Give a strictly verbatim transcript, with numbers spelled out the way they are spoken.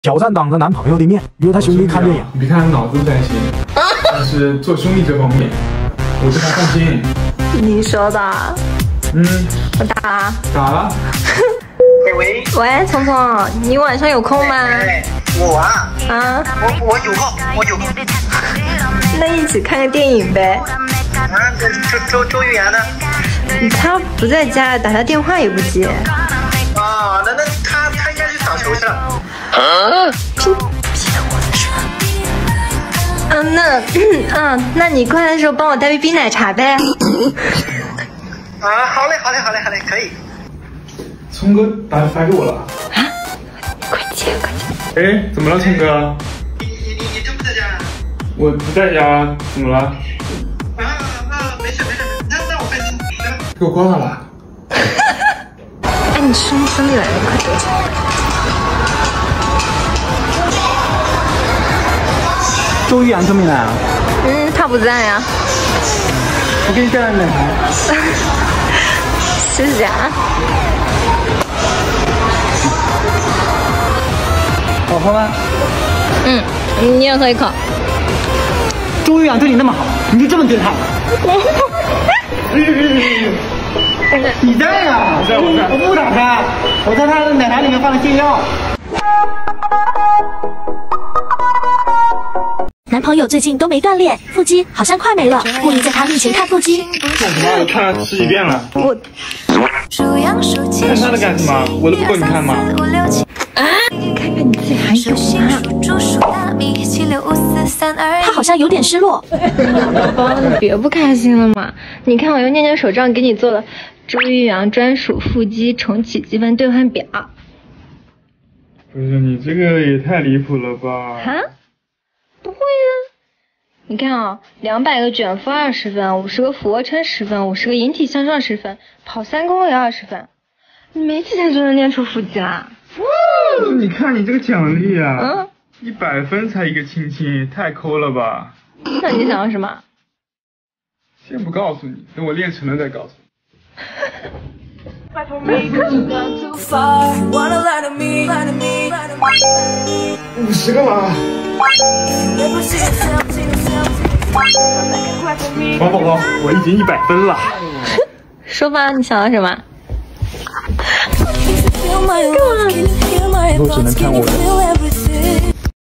挑战当着男朋友的面约他兄弟看电影。 你别看他脑子不担心，但是做兄弟这方面，我对他放心。 你说的？ 嗯， 我打了。 打了。 喂喂，聪聪，你晚上有空吗？ 哎，我啊， 啊， 我我有空，我有空。 那一起看个电影呗。 啊，这周周周玉阳呢？ 他不在家，打他电话也不接。 啊，那那他他应该去打球去了。 啊？骗骗我的事。嗯，那嗯，那你过来的时候帮我带杯冰奶茶呗。 啊，好嘞，好嘞，好嘞，好嘞，可以。 聪哥打发给我了。 啊？快接，快接。 哎，怎么了，聪哥？ 你你你你真不在家？ 我不在家，怎么了？ 啊啊，没事没事，那那我快进去了。 给我挂了。 哎，你兄兄弟来了，快点。 周玉阳真没来啊？ 嗯，他不在呀。 我给你带来奶茶。 谢谢啊。 好喝吗？ 嗯，你也喝一口。 周玉阳对你那么好，你就这么对他？你在呀？ 我在，我在。 我不打开，我在他的奶茶里面放了泻药。 男朋友最近都没锻炼，腹肌好像快没了，故意在他面前看腹肌。 干什么？看了十几遍了。 我看他的干什么？我都不够你看吗？ 啊！看看你自己还有吗？ 他好像有点失落。 宝宝，你别不开心了嘛！你看我用念念手账给你做了周玉阳专属腹肌重启积分兑换表。 不是你这个也太离谱了吧？ 啊？不会啊！你看啊，两百个卷腹二十分，五十个俯卧撑十分，五十个引体向上十分，跑三公里二十分，你没几天就能练出腹肌啦！ 哇！你看你这个奖励啊， 嗯， 一百分才一个亲亲，太抠了吧？ 那你想要什么？ 先不告诉你，等我练成了再告诉你。五十个了。王宝宝，我已经一百分了。 说吧，你想要什么？ 以后只能看我的。